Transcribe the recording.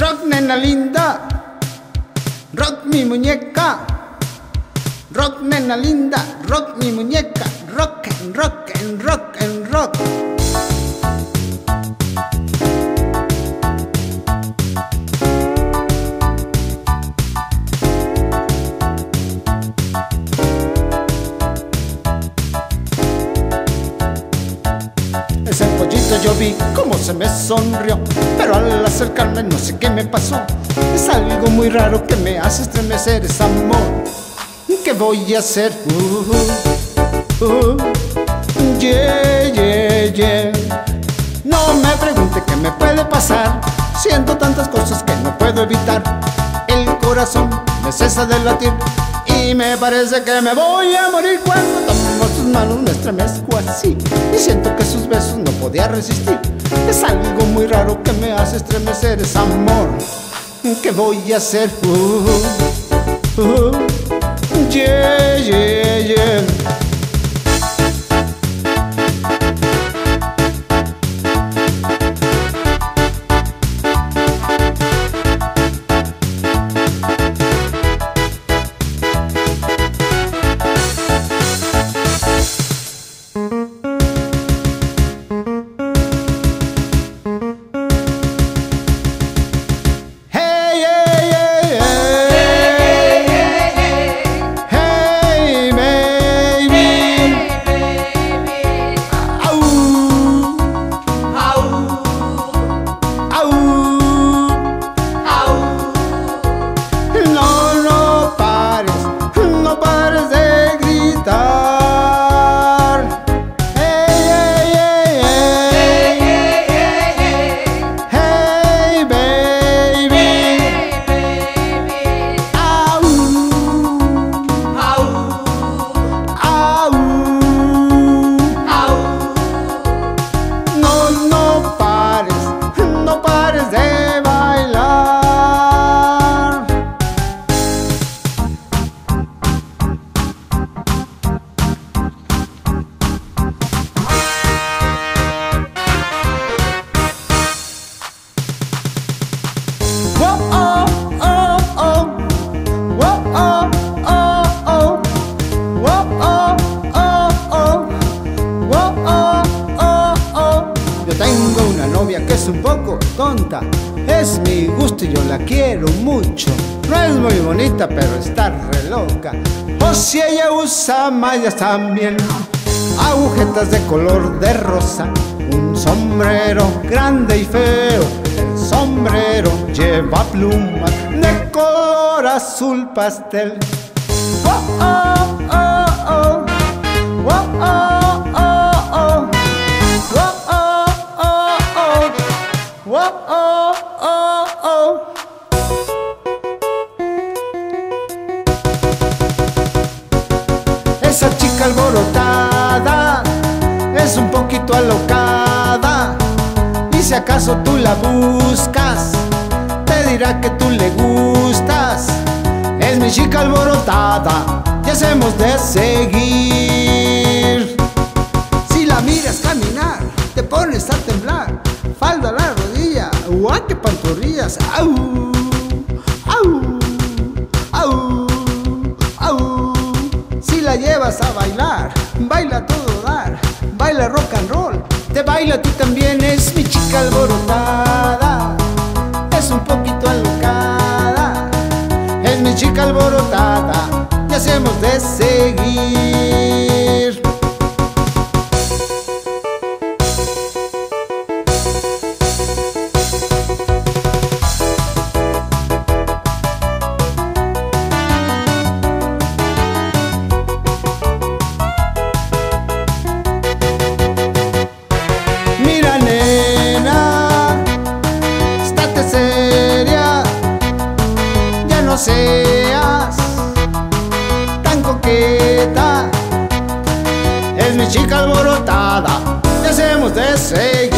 Rock, nena linda, rock mi muñeca. Rock, nena linda, rock mi muñeca. Rock and rock and rock and rock. Ese pollito yo vi cómo se me sonrió, pero al acercarme no sé qué me pasó. Es algo muy raro que me hace estremecer, es amor. ¿Qué voy a hacer? Yeah, yeah, yeah. No me pregunte qué me puede pasar. Siento tantas cosas que no puedo evitar. El corazón me cesa de latir y me parece que me voy a morir. Cuando tomo sus manos me estremezco así y siento que sus besos no podía resistir. Es algo muy raro que me hace estremecer, es amor. ¿Qué voy a hacer? Yeah, yeah, yeah. Tengo una novia que es un poco tonta, es mi gusto y yo la quiero mucho. No es muy bonita pero está re loca. O si ella usa mallas también, agujetas de color de rosa, un sombrero grande y feo. El sombrero lleva plumas de color azul pastel. Oh, oh, oh, oh. Oh, oh, oh, oh. Oh, oh, oh, oh. Esa chica alborotada es un poquito alocada, y si acaso tú la buscas, te dirá que tú le gustas. Es mi chica alborotada y hacemos de seguir. Si la miras caminar, te pones a temblar. Falda a la rodilla, ¡guau, qué pantorrillas! ¡Au! ¡Au! ¡Au! ¡Au! Si la llevas a bailar, baila a todo dar, baila rock and roll, te baila a ti también. Es mi chica alborotada, es un poquito alocada. Es mi chica alborotada y hacemos de seguir. No seas tan coqueta, es mi chica alborotada y hacemos de seguir.